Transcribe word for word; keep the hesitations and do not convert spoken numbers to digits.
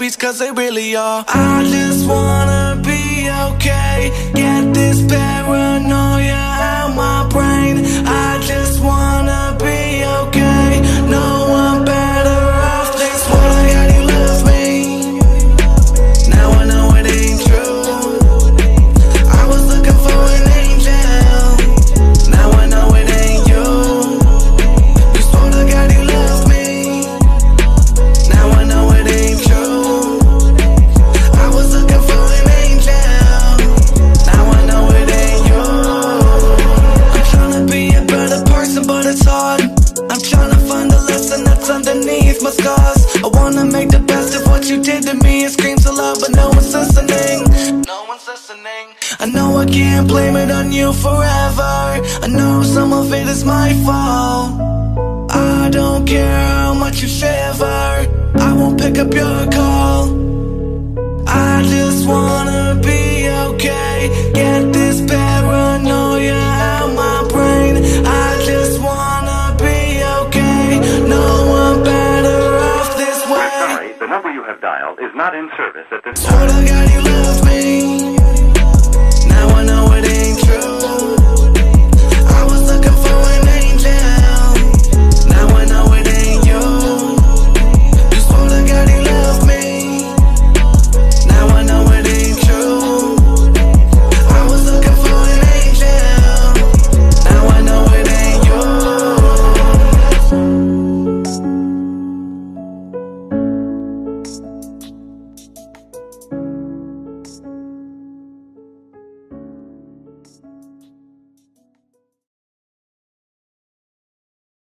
babies, cause they really are. I just wanna be okay, get this paranoia out my brain. I just wanna be okay, no one better off this way. I got you love me, now I know it ain't true. I was looking for an angel, now I know it ain't you. You swore to God you love me, now I know it ain't true. I was looking for an angel, now I know it ain't you. I'm trying to be a better person, but it's hard. I'm trying to find the lesson that's underneath my scars. I wanna make the best of what you did to me. It screams of love, but no one's listening. No one's listening. I know I can't blame it on you forever. I know some of it is my fault. I don't care how much you shiver, I won't pick up your call. I just wanna be okay, get this paranoia out my brain. I just wanna be okay, no one better off this way. We're sorry, the number you have dialed is not in service at this Swear time. to God you love me, now I know it